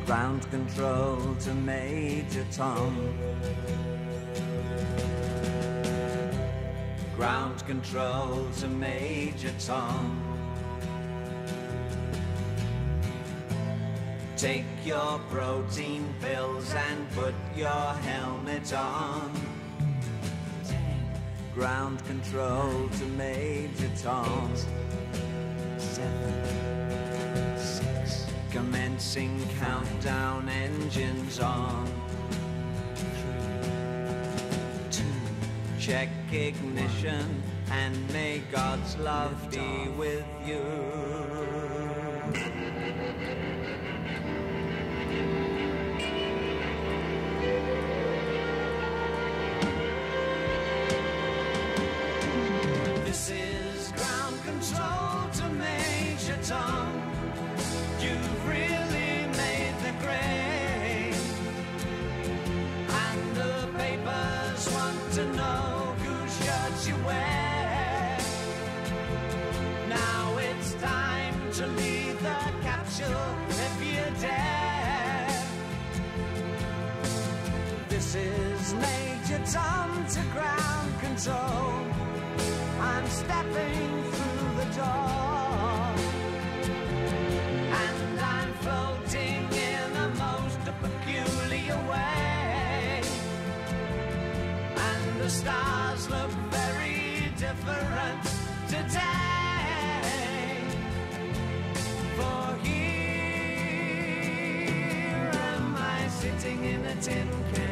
Ground control to Major Tom. Ground control to Major Tom. Take your protein pills and put your helmet on. Ground control to Major Tom. 7, 6. Commencing countdown, engines on. 3, 2. Check ignition and may God's love be with you. This is ground control to Major Tom. You've really made the grade, and the papers want to know whose shirts you wear. Now it's time to leave the capsule if you dare. This is Major Tom to ground control. I'm stepping through the door, and I'm floating in a most peculiar way, and the stars look very different today. For here am I sitting in a tin can,